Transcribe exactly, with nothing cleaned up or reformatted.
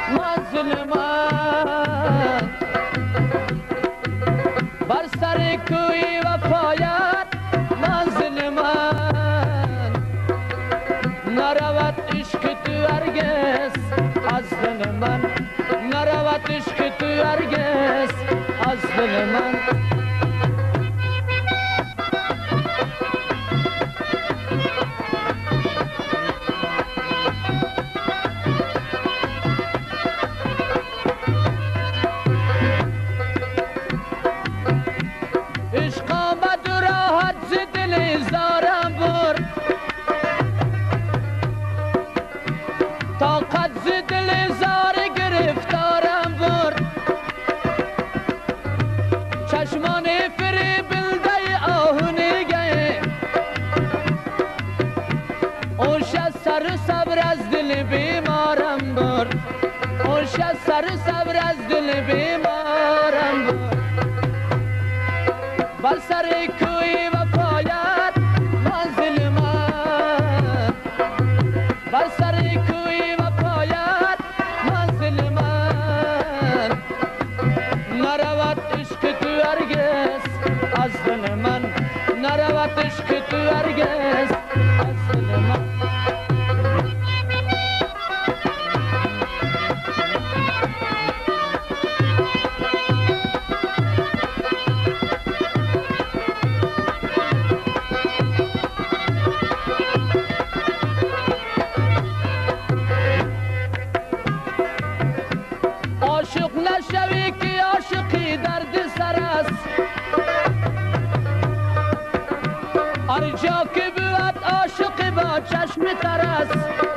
مظلومان بر سر کوی وفایت مظلومان نرود عشق تو هرگز از دل من نرود عشق تو هرگز از دل من عشق آمد و راحت ز دل زارم برد طاقت ز دل زار گرفتارم برد چشمان فریبنده آهونگه اوش از سر و صبر از دل بیمارم برد اوش از سر و صبر از دل بیمارم برد بر سر کوی وفایت مظلومان بر سر کوی وفایت مظلومان نرود عشق تو هرگز از دل من نرود عشق تو هرگز از دل من عاشق نشوی که عاشقی درد سر است هر جا که بود عاشق با چشم تر است